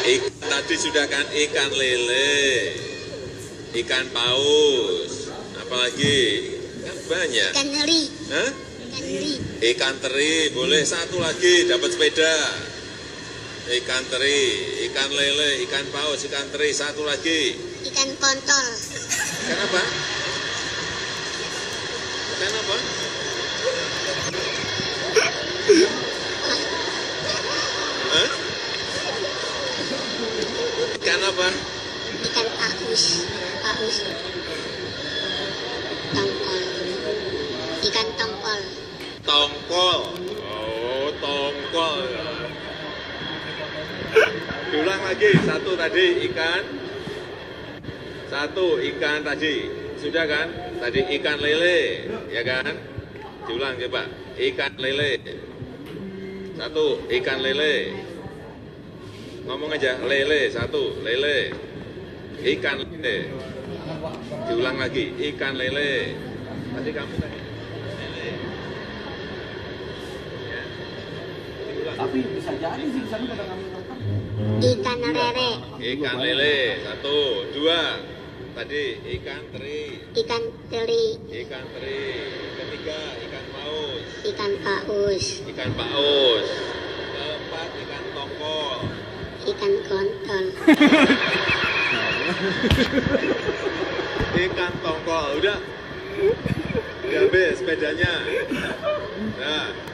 Tadi sudah kan ikan lele, ikan paus, apalagi kan banyak. Ikan teri. Hah? Ikan teri. Ikan teri, boleh satu lagi dapat sepeda. Ikan teri, ikan lele, ikan paus, ikan teri, satu lagi. Ikan kontol. Ikan apa? Ikan apa? Hah? Ikan apa? Ikan paus. Paus. Tongkol. Ikan tongkol. Tongkol. Oh, tongkol. Diulang lagi, satu tadi ikan. Satu ikan tadi. Sudah kan? Tadi ikan lele, ya kan? Diulang coba. Ikan lele. Satu, ikan lele. Ngomong aja, lele, satu, lele. Ikan lele. Diulang lagi, ikan lele. Tadi kamu tadi. Lele. Ya. Diulang. Tapi bisa jadi sih di sana kata kami lengkap. Ikan lele. Ikan lele, satu, dua. Tadi ikan teri. Ikan teri. Ikan teri. Ketiga, ikan paus. Ikan paus. Ikan paus. Keempat, ikan tongkol. Ikan kontol. Ikan tongkol, udah. Udah habis sepedanya. Nah,